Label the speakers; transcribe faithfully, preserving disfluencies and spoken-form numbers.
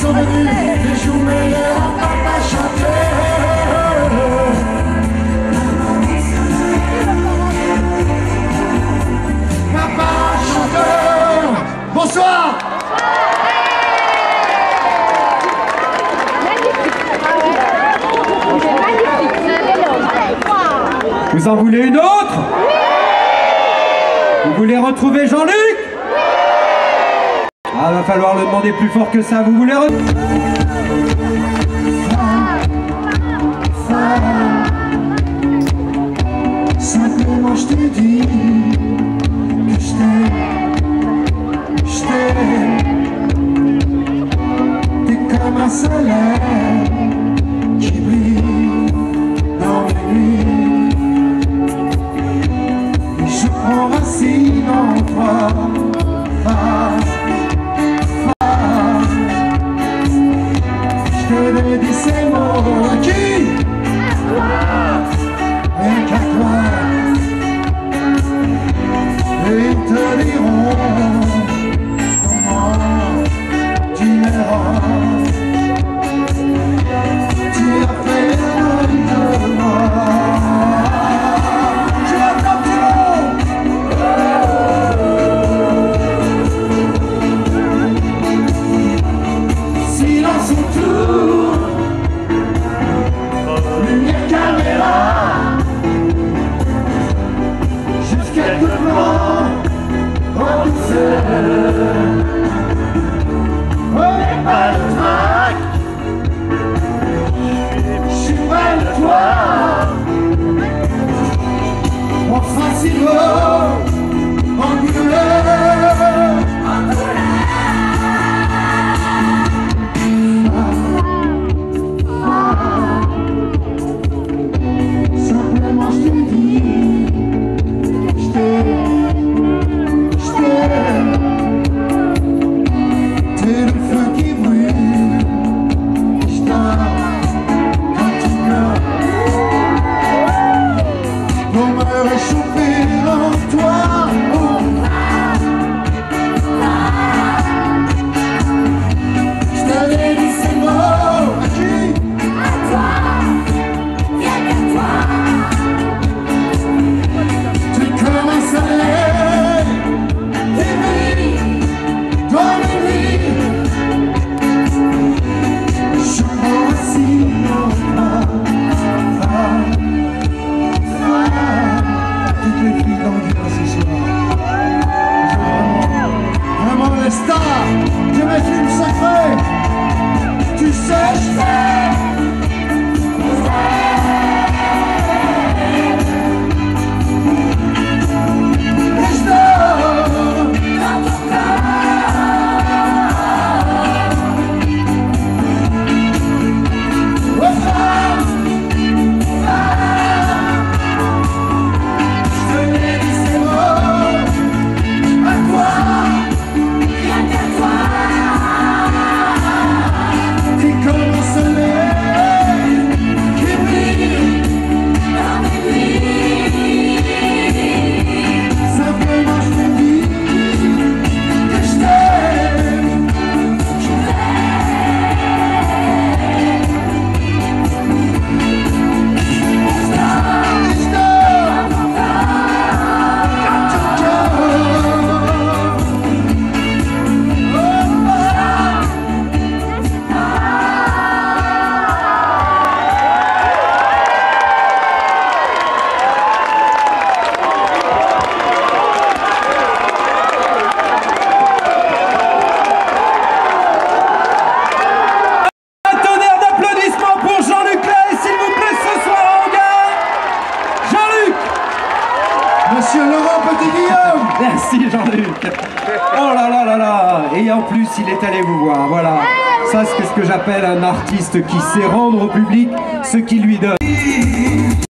Speaker 1: sont venus, les jours meilleurs, papa chanter. Papa chanteur. Bonsoir.
Speaker 2: Vous en voulez une autre? Vous voulez retrouver Jean-Luc? Ah, va falloir le demander plus fort que ça. Vous voulez retrouver...
Speaker 1: Simplement je te dis que je t'aime, je t'aime. T'es comme un soleil qui brille dans les nuits. Et je prends racine en toi. Je te dédie ces mots à qui? Rien qu'à toi. Et ils te diront comment tu m'aimeras. Tu as fait de moi. Tu as comme tu veux. Silence autour. Lumière, caméra. Jusqu'à demain, en douceur. On n'est pas le trac. Je suis près de toi. On sera si beau, en couleur. En couleur. Simplement je te dis. Je t'aime, t'es le feu qui brûle, je t'aime quand tu pleures. Pour me réchauffer en toi, je te dédie ces mots à qui? À toi, rien qu'à toi. Tu es comme un soleil qui brille dans les nuits. Je prends racine en toi. Toutes les filles dans le ce soir. Vraiment les stars de mes films secrets. Tu sais, je sais. Monsieur Laurent Petit-Guillaume.
Speaker 2: Merci Jean-Luc. Oh là là là là. Et en plus il est allé vous voir. Voilà. Ça c'est ce que j'appelle un artiste qui sait rendre au public ce qu'il lui donne.